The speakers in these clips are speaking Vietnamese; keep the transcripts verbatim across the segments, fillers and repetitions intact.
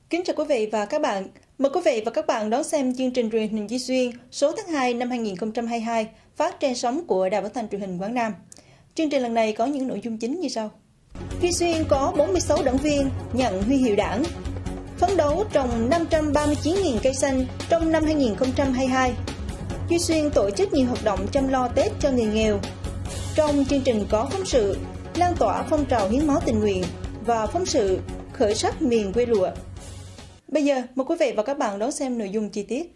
Kính chào quý vị và các bạn. Mời quý vị và các bạn đón xem chương trình truyền hình Duy Xuyên số tháng hai năm hai nghìn không trăm hai mươi hai phát trên sóng của Đài Phát thanh Truyền hình Quảng Nam. Chương trình lần này có những nội dung chính như sau. Duy Xuyên có bốn mươi sáu đảng viên nhận huy hiệu đảng. Phấn đấu trồng năm trăm ba mươi chín nghìn cây xanh trong năm hai nghìn không trăm hai mươi hai. Duy Xuyên tổ chức nhiều hoạt động chăm lo Tết cho người nghèo. Trong chương trình có phóng sự lan tỏa phong trào hiến máu tình nguyện và phóng sự khởi sắc miền quê lụa. Bây giờ, mời quý vị và các bạn đón xem nội dung chi tiết.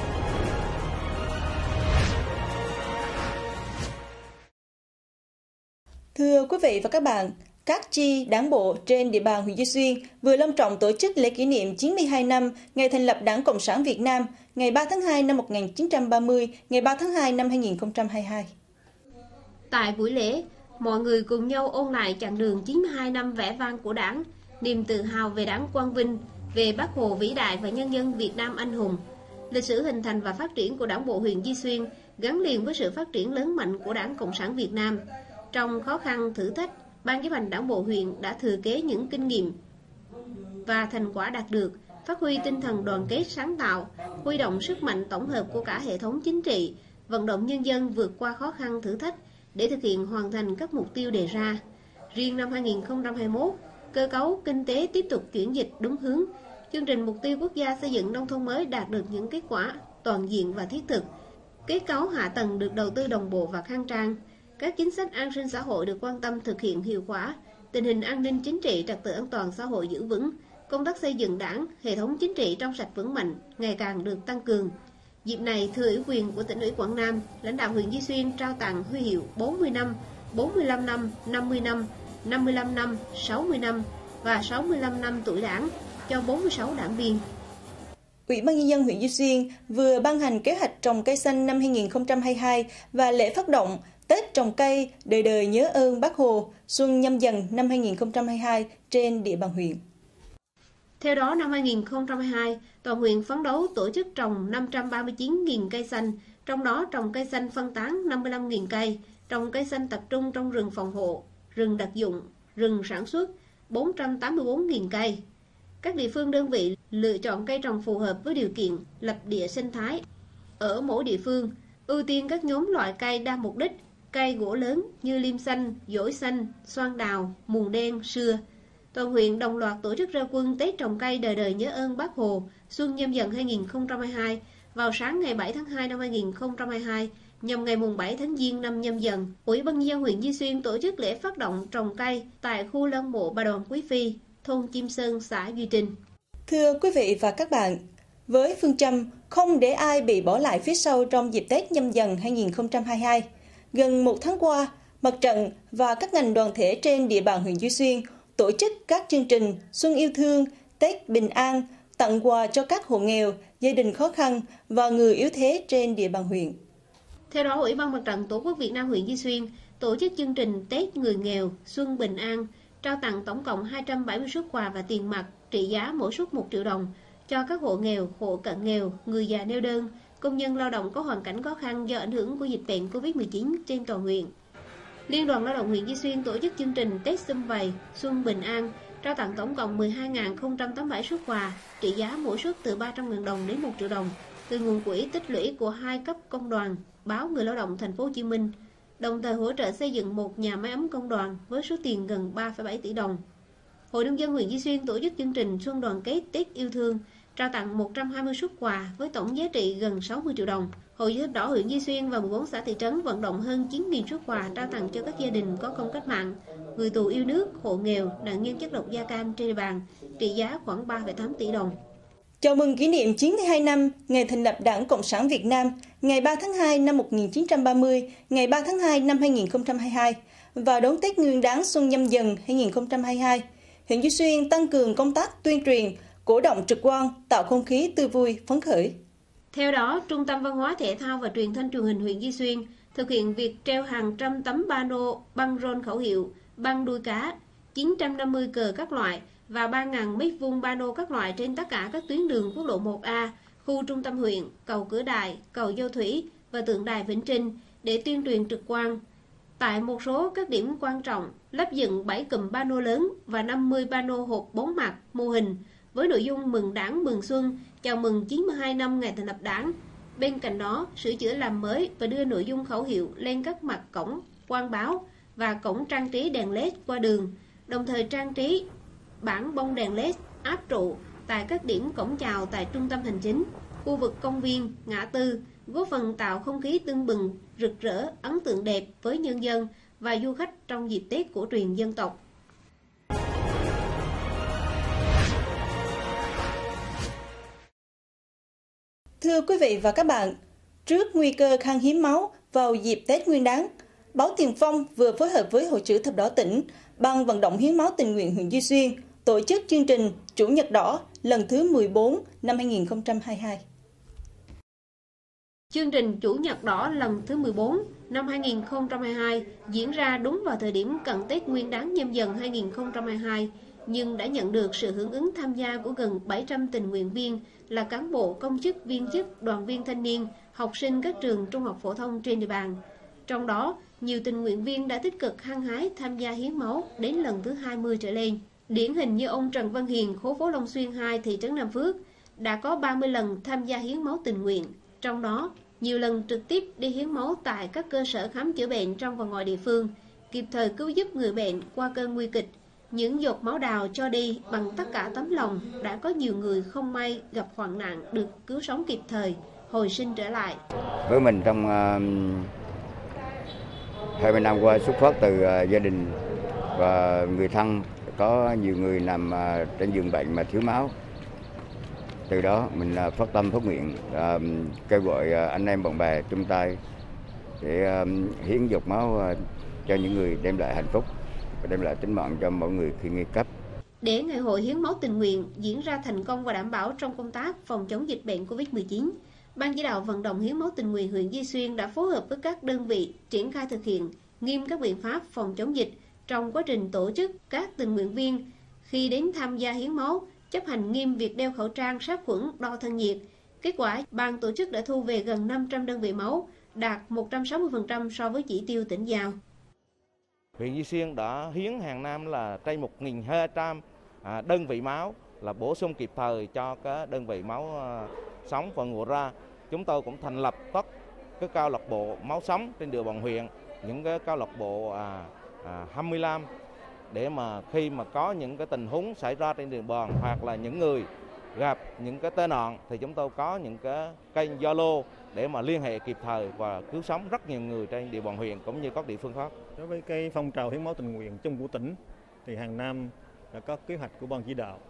Thưa quý vị và các bạn, các chi đảng bộ trên địa bàn huyện Duy Xuyên vừa long trọng tổ chức lễ kỷ niệm chín mươi hai năm ngày thành lập Đảng Cộng sản Việt Nam, ngày ba tháng hai năm một nghìn chín trăm ba mươi, ngày ba tháng hai năm hai nghìn không trăm hai mươi hai. Tại buổi lễ, mọi người cùng nhau ôn lại chặng đường chín mươi hai năm vẻ vang của Đảng, niềm tự hào về Đảng quang vinh, về Bác Hồ vĩ đại và nhân dân Việt Nam anh hùng. Lịch sử hình thành và phát triển của Đảng bộ huyện Duy Xuyên gắn liền với sự phát triển lớn mạnh của Đảng Cộng sản Việt Nam. Trong khó khăn thử thách, Ban chấp hành Đảng bộ huyện đã thừa kế những kinh nghiệm và thành quả đạt được, phát huy tinh thần đoàn kết sáng tạo, huy động sức mạnh tổng hợp của cả hệ thống chính trị, vận động nhân dân vượt qua khó khăn thử thách để thực hiện hoàn thành các mục tiêu đề ra. Riêng năm hai nghìn không trăm hai mươi mốt, cơ cấu kinh tế tiếp tục chuyển dịch đúng hướng. Chương trình mục tiêu quốc gia xây dựng nông thôn mới đạt được những kết quả toàn diện và thiết thực. Kết cấu hạ tầng được đầu tư đồng bộ và khang trang. Các chính sách an sinh xã hội được quan tâm thực hiện hiệu quả. Tình hình an ninh chính trị, trật tự an toàn xã hội giữ vững. Công tác xây dựng đảng, hệ thống chính trị trong sạch vững mạnh ngày càng được tăng cường. Dịp này, thừa ủy quyền của tỉnh ủy Quảng Nam, lãnh đạo huyện Duy Xuyên trao tặng huy hiệu bốn mươi năm, bốn mươi lăm năm, năm mươi năm, năm mươi lăm năm, sáu mươi năm và sáu mươi lăm năm tuổi Đảng cho bốn mươi sáu đảng viên. Ủy ban Nhân dân huyện Duy Xuyên vừa ban hành kế hoạch trồng cây xanh năm hai nghìn không trăm hai mươi hai và lễ phát động Tết trồng cây đời đời nhớ ơn Bác Hồ xuân Nhâm Dần năm hai nghìn không trăm hai mươi hai trên địa bàn huyện. Theo đó, năm hai nghìn không trăm hai mươi hai, toàn huyện phấn đấu tổ chức trồng năm trăm ba mươi chín nghìn cây xanh, trong đó trồng cây xanh phân tán năm mươi lăm nghìn cây, trồng cây xanh tập trung trong rừng phòng hộ, rừng đặc dụng, rừng sản xuất bốn trăm tám mươi bốn nghìn cây. Các địa phương đơn vị lựa chọn cây trồng phù hợp với điều kiện lập địa sinh thái. Ở mỗi địa phương, ưu tiên các nhóm loại cây đa mục đích, cây gỗ lớn như liêm xanh, dổi xanh, xoan đào, mùn đen, sưa. Toàn huyện đồng loạt tổ chức ra quân Tết trồng cây đời đời nhớ ơn Bác Hồ xuân Nhâm Dần hai nghìn không trăm hai mươi hai vào sáng ngày bảy tháng hai năm hai nghìn không trăm hai mươi hai, nhằm ngày mùng bảy tháng Giêng năm Nhâm Dần. Ủy ban nhân dân huyện Duy Xuyên tổ chức lễ phát động trồng cây tại khu lăng mộ Bà Đoàn Quý Phi, thôn Chim Sơn, xã Duy Trinh. Thưa quý vị và các bạn, với phương châm không để ai bị bỏ lại phía sau trong dịp Tết Nhâm Dần hai nghìn không trăm hai mươi hai, gần một tháng qua, Mặt trận và các ngành đoàn thể trên địa bàn huyện Duy Xuyên tổ chức các chương trình Xuân yêu thương, Tết bình an, tặng quà cho các hộ nghèo, gia đình khó khăn và người yếu thế trên địa bàn huyện. Theo đó, Ủy ban Mặt trận Tổ quốc Việt Nam huyện Duy Xuyên tổ chức chương trình Tết người nghèo, Xuân bình an, trao tặng tổng cộng hai trăm bảy mươi suất quà và tiền mặt trị giá mỗi suất một triệu đồng cho các hộ nghèo, hộ cận nghèo, người già neo đơn, công nhân lao động có hoàn cảnh khó khăn do ảnh hưởng của dịch bệnh Covid mười chín trên toàn huyện. Liên đoàn Lao động huyện Duy Xuyên tổ chức chương trình Tết Sum Vầy, Xuân bình an, trao tặng tổng cộng mười hai nghìn không trăm tám mươi bảy suất quà, trị giá mỗi suất từ ba trăm nghìn đồng đến một triệu đồng, từ nguồn quỹ tích lũy của hai cấp công đoàn, báo Người Lao động Thành phố Hồ Chí Minh, đồng thời hỗ trợ xây dựng một nhà máy ấm công đoàn với số tiền gần ba phẩy bảy tỷ đồng. Hội nông dân huyện Duy Xuyên tổ chức chương trình Xuân đoàn kết Tết yêu thương, trao tặng một trăm hai mươi suất quà với tổng giá trị gần sáu mươi triệu đồng. Hội Chữ thập đỏ huyện Duy Xuyên và mười bốn xã thị trấn vận động hơn chín nghìn suất quà trao tặng cho các gia đình có công cách mạng, người tù yêu nước, hộ nghèo, nạn nhân chất độc da cam trên địa bàn, trị giá khoảng ba phẩy tám tỷ đồng. Chào mừng kỷ niệm chín mươi hai năm ngày thành lập Đảng Cộng sản Việt Nam, ngày ba tháng hai năm một nghìn chín trăm ba mươi, ngày ba tháng hai năm hai nghìn không trăm hai mươi hai và đón Tết Nguyên đán Xuân Nhâm Dần hai nghìn không trăm hai mươi hai. Huyện Duy Xuyên tăng cường công tác tuyên truyền, cổ động trực quan, tạo không khí tươi vui, phấn khởi. Theo đó, Trung tâm Văn hóa Thể thao và Truyền thanh Truyền hình huyện Duy Xuyên thực hiện việc treo hàng trăm tấm pano băng rôn khẩu hiệu, băng đuôi cá, chín trăm năm mươi cờ các loại và ba nghìn mét vuông pano các loại trên tất cả các tuyến đường quốc lộ một A, khu trung tâm huyện, cầu Cửa Đại, cầu Giao Thủy và tượng đài Vĩnh Trinh để tuyên truyền trực quan. Tại một số các điểm quan trọng, lắp dựng bảy cụm pano lớn và năm mươi pano hộp bốn mặt mô hình với nội dung mừng Đảng mừng xuân, chào mừng chín mươi hai năm ngày thành lập Đảng. Bên cạnh đó, sửa chữa làm mới và đưa nội dung khẩu hiệu lên các mặt cổng, quan báo và cổng trang trí đèn led qua đường, đồng thời trang trí bảng bông đèn led áp trụ tại các điểm cổng chào tại trung tâm hành chính, khu vực công viên, ngã tư, góp phần tạo không khí tưng bừng, rực rỡ, ấn tượng đẹp với nhân dân và du khách trong dịp Tết cổ truyền dân tộc. Thưa quý vị và các bạn, trước nguy cơ khan hiếm máu vào dịp Tết Nguyên đán, Báo Tiền Phong vừa phối hợp với Hội chữ thập đỏ tỉnh, Ban vận động hiến máu tình nguyện huyện Duy Xuyên tổ chức chương trình Chủ nhật đỏ lần thứ mười bốn năm hai nghìn không trăm hai mươi hai. Chương trình Chủ nhật đỏ lần thứ mười bốn năm hai nghìn không trăm hai mươi hai diễn ra đúng vào thời điểm cận Tết Nguyên đán Nhâm Dần hai nghìn không trăm hai mươi hai, nhưng đã nhận được sự hưởng ứng tham gia của gần bảy trăm tình nguyện viên là cán bộ, công chức, viên chức, đoàn viên thanh niên, học sinh các trường trung học phổ thông trên địa bàn. Trong đó, nhiều tình nguyện viên đã tích cực hăng hái tham gia hiến máu đến lần thứ hai mươi trở lên. Điển hình như ông Trần Văn Hiền, khối phố Long Xuyên hai, thị trấn Nam Phước, đã có ba mươi lần tham gia hiến máu tình nguyện. Trong đó, nhiều lần trực tiếp đi hiến máu tại các cơ sở khám chữa bệnh trong và ngoài địa phương, kịp thời cứu giúp người bệnh qua cơn nguy kịch. Những giọt máu đào cho đi bằng tất cả tấm lòng, đã có nhiều người không may gặp hoạn nạn được cứu sống kịp thời, hồi sinh trở lại. Với mình trong uh, hai mươi năm qua, xuất phát từ uh, gia đình và người thân, có nhiều người nằm uh, trên giường bệnh mà thiếu máu. Từ đó mình uh, phát tâm phát nguyện, uh, kêu gọi uh, anh em bạn bè chung tay để uh, hiến giọt máu uh, cho những người đem lại hạnh phúc và đem lại tính mạng cho mọi người khi nguy cấp. Để ngày hội hiến máu tình nguyện diễn ra thành công và đảm bảo trong công tác phòng chống dịch bệnh Covid mười chín, Ban chỉ đạo vận động hiến máu tình nguyện huyện Duy Xuyên đã phối hợp với các đơn vị triển khai thực hiện nghiêm các biện pháp phòng chống dịch trong quá trình tổ chức. Các tình nguyện viên khi đến tham gia hiến máu chấp hành nghiêm việc đeo khẩu trang, sát khuẩn, đo thân nhiệt. Kết quả, ban tổ chức đã thu về gần năm trăm đơn vị máu, đạt một trăm sáu mươi phần trăm so với chỉ tiêu tỉnh giao. Huyện Duy Xuyên đã hiến hàng năm là trên một nghìn hai trăm đơn vị máu, là bổ sung kịp thời cho các đơn vị máu sống. Và ngoài ra, chúng tôi cũng thành lập các cái câu lạc bộ máu sống trên địa bàn huyện, những cái câu lạc bộ à, à, hai mươi lăm, để mà khi mà có những cái tình huống xảy ra trên địa bàn hoặc là những người gặp những cái tai nạn thì chúng tôi có những cái kênh Zalo để mà liên hệ kịp thời và cứu sống rất nhiều người trên địa bàn huyện cũng như các địa phương khác. Đối với cái phong trào hiến máu tình nguyện chung của tỉnh thì hàng năm đã có kế hoạch của ban chỉ đạo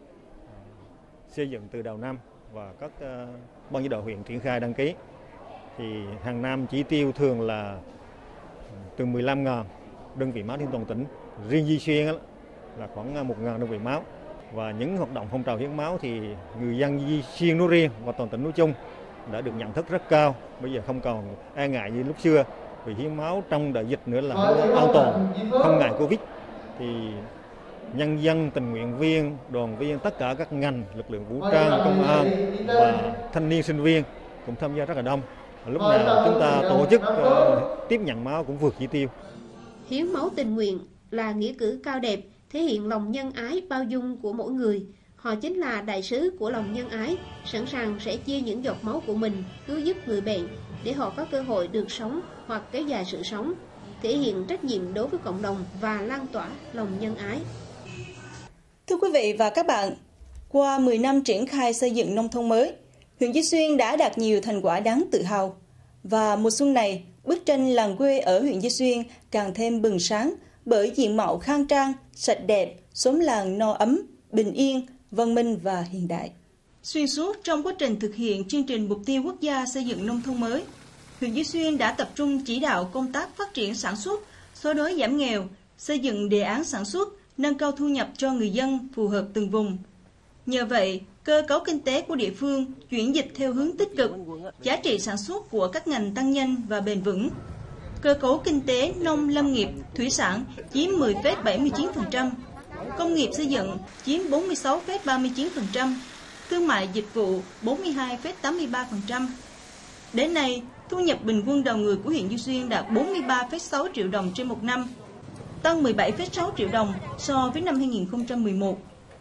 xây dựng từ đầu năm và các uh, ban chỉ đạo huyện triển khai đăng ký. Thì hàng năm chỉ tiêu thường là từ mười lăm nghìn đơn vị máu trên toàn tỉnh. Riêng Duy Xuyên là khoảng một nghìn đơn vị máu. Và những hoạt động phong trào hiến máu thì người dân Duy Xuyên nói riêng và toàn tỉnh nói chung đã được nhận thức rất cao. Bây giờ không còn e ngại như lúc xưa, vì hiến máu trong đợt dịch nữa là an toàn, không ngại Covid. Thì nhân dân, tình nguyện viên, đoàn viên, tất cả các ngành, lực lượng vũ trang, công an và thanh niên sinh viên cũng tham gia rất là đông. Lúc nào chúng ta tổ chức uh, tiếp nhận máu cũng vượt chỉ tiêu. Hiến máu tình nguyện là nghĩa cử cao đẹp, thể hiện lòng nhân ái bao dung của mỗi người. Họ chính là đại sứ của lòng nhân ái, sẵn sàng sẽ chia những giọt máu của mình cứu giúp người bệnh để họ có cơ hội được sống hoặc kéo dài sự sống, thể hiện trách nhiệm đối với cộng đồng và lan tỏa lòng nhân ái. Thưa quý vị và các bạn, qua mười năm triển khai xây dựng nông thôn mới, huyện Duy Xuyên đã đạt nhiều thành quả đáng tự hào. Và mùa xuân này, bức tranh làng quê ở huyện Duy Xuyên càng thêm bừng sáng bởi diện mạo khang trang, sạch đẹp, xóm làng no ấm, bình yên, văn minh và hiện đại. Xuyên suốt trong quá trình thực hiện chương trình mục tiêu quốc gia xây dựng nông thôn mới, huyện Duy Xuyên đã tập trung chỉ đạo công tác phát triển sản xuất, xóa đói giảm nghèo, xây dựng đề án sản xuất, nâng cao thu nhập cho người dân phù hợp từng vùng. Nhờ vậy, cơ cấu kinh tế của địa phương chuyển dịch theo hướng tích cực, giá trị sản xuất của các ngành tăng nhanh và bền vững. Cơ cấu kinh tế nông lâm nghiệp, thủy sản chiếm mười phẩy bảy mươi chín phần trăm, công nghiệp xây dựng chiếm bốn mươi sáu phẩy ba mươi chín phần trăm, thương mại dịch vụ bốn mươi hai phẩy tám mươi ba phần trăm. Đến nay, thu nhập bình quân đầu người của huyện Duy Xuyên đạt bốn mươi ba phẩy sáu triệu đồng trên một năm, tăng mười bảy phẩy sáu triệu đồng so với năm hai nghìn không trăm mười một.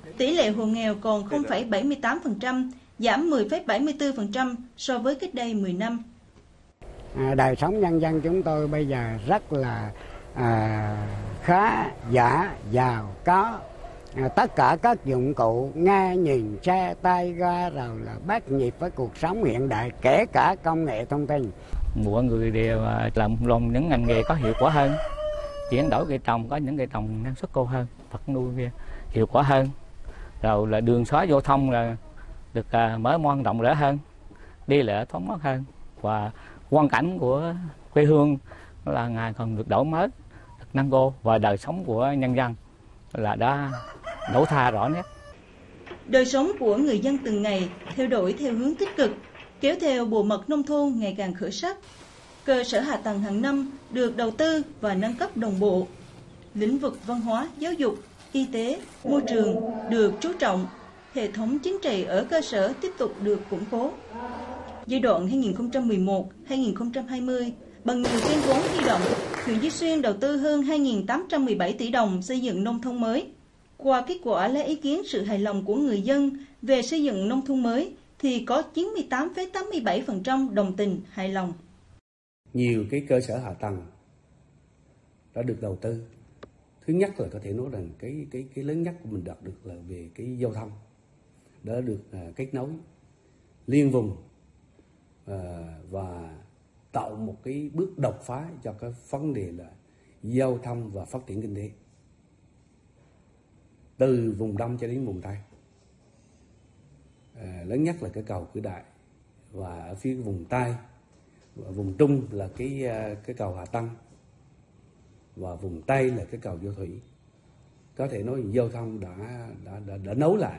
Tỷ lệ hộ nghèo còn không phẩy bảy mươi tám phần trăm, giảm mười phẩy bảy mươi tư phần trăm so với cách đây mười năm. À, đời sống nhân dân chúng tôi bây giờ rất là à, khá giả, giàu, có à, tất cả các dụng cụ nghe nhìn xe tay ga rồi là bắt nhịp với cuộc sống hiện đại, kể cả công nghệ thông tin. Mọi người đều làm lòng những ngành nghề có hiệu quả hơn, chuyển đổi cây trồng, có những cây trồng năng suất cao hơn, vật nuôi hiệu quả hơn, rồi là đường xá giao thông là được mở mang rộng rãi hơn, đi lại thoáng mát hơn, và quang cảnh của quê hương là ngày còn được đổi mới, được nâng cao, và đời sống của nhân dân là đã đổi thay rõ nét. Đời sống của người dân từng ngày theo đổi theo hướng tích cực, kéo theo bộ mặt nông thôn ngày càng khởi sắc. Cơ sở hạ tầng hàng năm được đầu tư và nâng cấp đồng bộ. Lĩnh vực văn hóa, giáo dục, y tế, môi trường được chú trọng. Hệ thống chính trị ở cơ sở tiếp tục được củng cố. Giai đoạn hai nghìn không trăm mười một đến hai nghìn không trăm hai mươi, bằng nhiều kênh vốn huy động, huyện Duy Xuyên đầu tư hơn hai nghìn tám trăm mười bảy tỷ đồng xây dựng nông thôn mới. Qua kết quả lấy ý kiến sự hài lòng của người dân về xây dựng nông thôn mới, thì có chín mươi tám phẩy tám mươi bảy phần trăm đồng tình hài lòng. Nhiều cái cơ sở hạ tầng đã được đầu tư. Thứ nhất là có thể nói rằng cái cái cái lớn nhất của mình đạt được là về cái giao thông, đã được uh, kết nối liên vùng uh, và tạo một cái bước đột phá cho cái vấn đề là giao thông và phát triển kinh tế từ vùng Đông cho đến vùng Tây. À, lớn nhất là cái cầu Cửa Đại, và ở phía vùng Tây và vùng Trung là cái cái cầu Hà Tân, và vùng Tây là cái cầu Vô Thủy. Có thể nói giao thông đã đã đã, đã nối lại,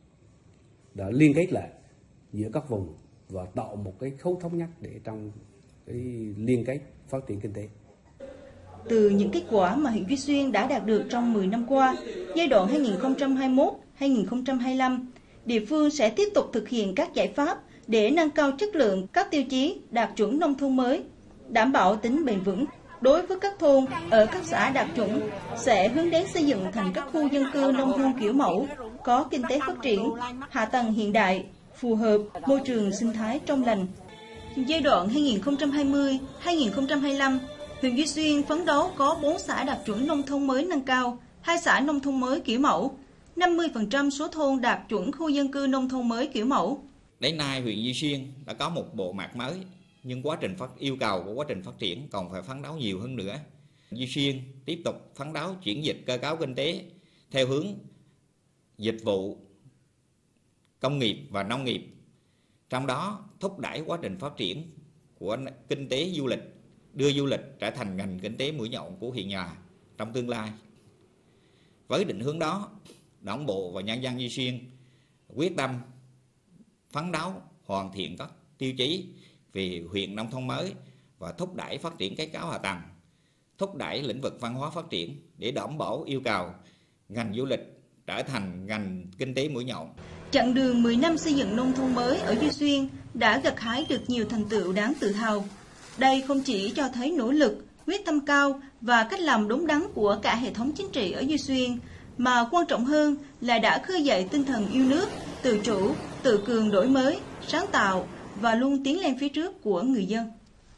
đã liên kết lại giữa các vùng và tạo một cái khâu thống nhất để trong cái liên kết phát triển kinh tế. Từ những kết quả mà huyện Duy Xuyên đã đạt được trong mười năm qua, giai đoạn hai nghìn không trăm hai mươi mốt đến hai nghìn không trăm hai mươi lăm, địa phương sẽ tiếp tục thực hiện các giải pháp để nâng cao chất lượng các tiêu chí đạt chuẩn nông thôn mới, đảm bảo tính bền vững. Đối với các thôn ở các xã đạt chuẩn, sẽ hướng đến xây dựng thành các khu dân cư nông thôn kiểu mẫu, có kinh tế phát triển, hạ tầng hiện đại, phù hợp, môi trường sinh thái trong lành. Giai đoạn hai nghìn không trăm hai mươi đến hai nghìn không trăm hai mươi lăm, huyện Duy Xuyên phấn đấu có bốn xã đạt chuẩn nông thôn mới nâng cao, hai xã nông thôn mới kiểu mẫu, năm mươi phần trăm số thôn đạt chuẩn khu dân cư nông thôn mới kiểu mẫu. Đến nay huyện Duy Xuyên đã có một bộ mặt mới, nhưng quá trình phát yêu cầu của quá trình phát triển còn phải phấn đấu nhiều hơn nữa. Duy Xuyên tiếp tục phấn đấu chuyển dịch cơ cấu kinh tế theo hướng dịch vụ, công nghiệp và nông nghiệp, trong đó thúc đẩy quá trình phát triển của kinh tế du lịch, đưa du lịch trở thành ngành kinh tế mũi nhọn của huyện nhà trong tương lai. Với định hướng đó, Đảng bộ và nhân dân Duy Xuyên quyết tâm phấn đấu hoàn thiện các tiêu chí về huyện nông thôn mới và thúc đẩy phát triển kết cấu hạ tầng, thúc đẩy lĩnh vực văn hóa phát triển để đảm bảo yêu cầu ngành du lịch trở thành ngành kinh tế mũi nhọn. Chặng đường mười năm xây dựng nông thôn mới ở Duy Xuyên đã gặt hái được nhiều thành tựu đáng tự hào. Đây không chỉ cho thấy nỗ lực, quyết tâm cao và cách làm đúng đắn của cả hệ thống chính trị ở Duy Xuyên, mà quan trọng hơn là đã khơi dậy tinh thần yêu nước, tự chủ, tự cường đổi mới, sáng tạo và luôn tiến lên phía trước của người dân.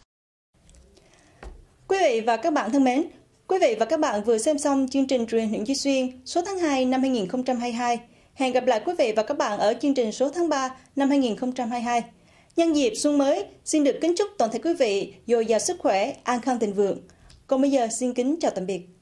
Quý vị và các bạn thân mến, quý vị và các bạn vừa xem xong chương trình truyền hình Duy Xuyên số tháng hai năm hai nghìn không trăm hai mươi hai. Hẹn gặp lại quý vị và các bạn ở chương trình số tháng ba năm hai nghìn không trăm hai mươi hai. Nhân dịp xuân mới, xin được kính chúc toàn thể quý vị dồi dào sức khỏe, an khang thịnh vượng. Còn bây giờ xin kính chào tạm biệt.